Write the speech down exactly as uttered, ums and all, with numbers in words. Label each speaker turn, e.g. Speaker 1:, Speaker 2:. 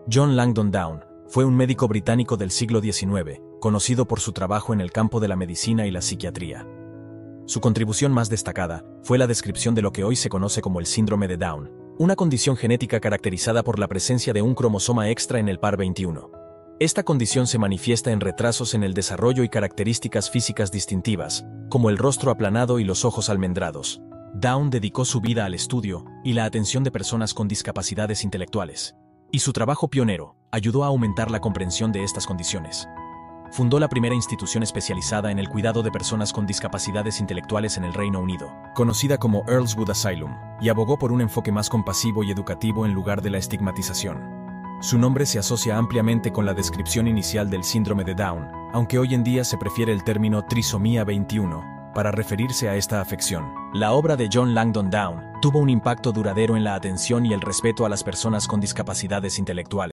Speaker 1: John Langdon Down fue un médico británico del siglo diecinueve, conocido por su trabajo en el campo de la medicina y la psiquiatría. Su contribución más destacada fue la descripción de lo que hoy se conoce como el síndrome de Down, una condición genética caracterizada por la presencia de un cromosoma extra en el par veintiuno. Esta condición se manifiesta en retrasos en el desarrollo y características físicas distintivas, como el rostro aplanado y los ojos almendrados. Down dedicó su vida al estudio y la atención de personas con discapacidades intelectuales, y su trabajo pionero ayudó a aumentar la comprensión de estas condiciones. Fundó la primera institución especializada en el cuidado de personas con discapacidades intelectuales en el Reino Unido, conocida como Earlswood Asylum, y abogó por un enfoque más compasivo y educativo en lugar de la estigmatización. Su nombre se asocia ampliamente con la descripción inicial del síndrome de Down, aunque hoy en día se prefiere el término trisomía veintiuno para referirse a esta afección. La obra de John Langdon Down tuvo un impacto duradero en la atención y el respeto a las personas con discapacidades intelectuales.